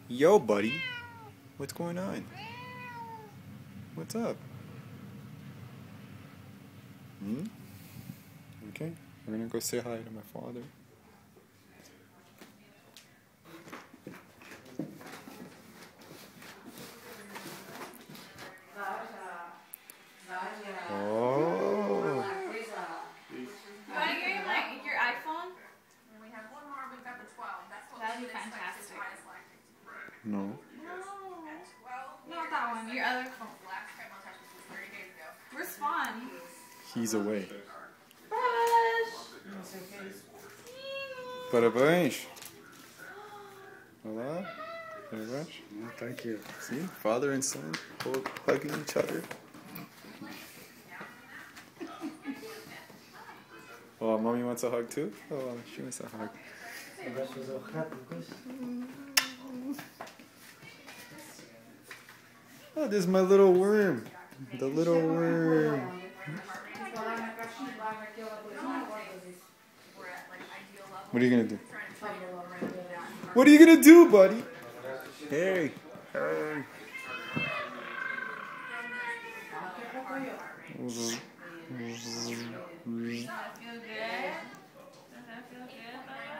Yo, buddy. What's going on? What's up? Okay, we're gonna go say hi to my father. Oh. You want to get your iPhone? We have one more. We've got the 12. That'd be fantastic. No. Not that one. Your other phone. Where's Spawn? He's away. Brush. Parabéns. Olá. Parabéns. Oh, thank you. See, father and son both hugging each other. Oh, mommy wants a hug too? Oh, she wants a hug. Oh, there's my little worm. The little worm. What are you gonna do? What are you gonna do, buddy? Hey. Hey. Does that feel good? Does that feel good?